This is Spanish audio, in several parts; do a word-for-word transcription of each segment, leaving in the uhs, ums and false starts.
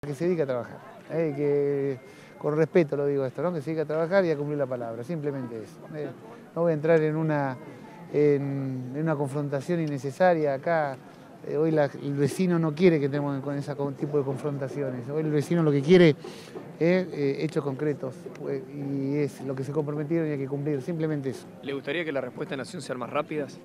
Que se dedique a trabajar, eh, que con respeto lo digo esto, ¿no? Que se dedique a trabajar y a cumplir la palabra, simplemente eso. Eh, no voy a entrar en una, en, en una confrontación innecesaria acá. Eh, hoy la, el vecino no quiere que estemos con ese tipo de confrontaciones. Hoy el vecino lo que quiere es eh, hechos concretos pues, y es lo que se comprometieron y hay que cumplir, simplemente eso. ¿Le gustaría que la respuesta de Nación sean más rápidas?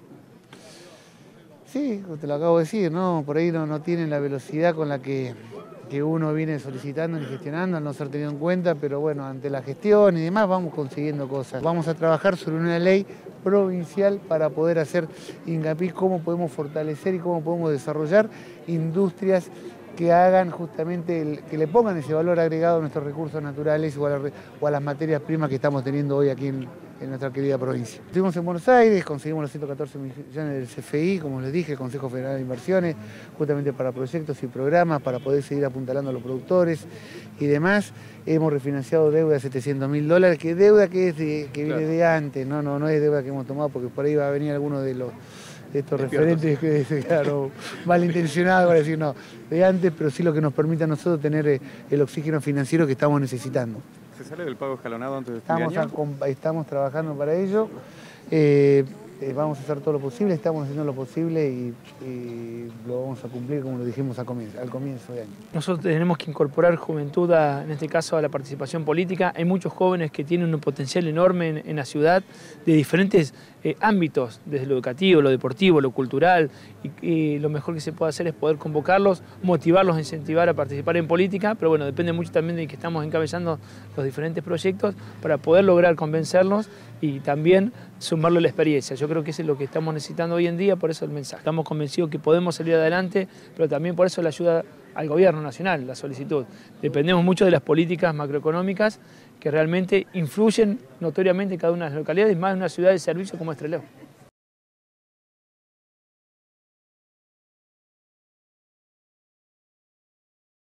Sí, te lo acabo de decir, ¿no? Por ahí no, no tienen la velocidad con la que, que uno viene solicitando y gestionando, al no ser tenido en cuenta, pero bueno, ante la gestión y demás vamos consiguiendo cosas. Vamos a trabajar sobre una ley provincial para poder hacer hincapié cómo podemos fortalecer y cómo podemos desarrollar industrias que hagan justamente, el, que le pongan ese valor agregado a nuestros recursos naturales o a, la, o a las materias primas que estamos teniendo hoy aquí en, en nuestra querida provincia. Estuvimos en Buenos Aires, conseguimos los ciento catorce millones del C F I, como les dije, el Consejo Federal de Inversiones, justamente para proyectos y programas, para poder seguir apuntalando a los productores y demás. Hemos refinanciado deuda de setecientos mil dólares, que deuda que, es de, que viene de antes, no, no, no es deuda que hemos tomado, porque por ahí va a venir alguno de los de estos referentes que claro, malintencionados para decir no, de antes, pero sí lo que nos permite a nosotros tener el oxígeno financiero que estamos necesitando. ¿Se sale del pago escalonado antes de estamos, fin de año? A, estamos trabajando para ello, eh, eh, vamos a hacer todo lo posible, estamos haciendo lo posible y, y lo vamos a cumplir como lo dijimos al comienzo, al comienzo de año. Nosotros tenemos que incorporar juventud, a, en este caso a la participación política. Hay muchos jóvenes que tienen un potencial enorme en, en la ciudad de diferentes eh, ámbitos, desde lo educativo, lo deportivo, lo cultural, y, y lo mejor que se puede hacer es poder convocarlos, motivarlos, incentivar a participar en política, pero bueno, depende mucho también de que estamos encabezando los diferentes proyectos para poder lograr convencerlos y también sumarle la experiencia. Yo creo que eso es lo que estamos necesitando hoy en día, por eso el mensaje. Estamos convencidos que podemos salir adelante, pero también por eso la ayuda al gobierno nacional, la solicitud. Dependemos mucho de las políticas macroeconómicas que realmente influyen notoriamente en cada una de las localidades, más en una ciudad de servicio como es Trelew.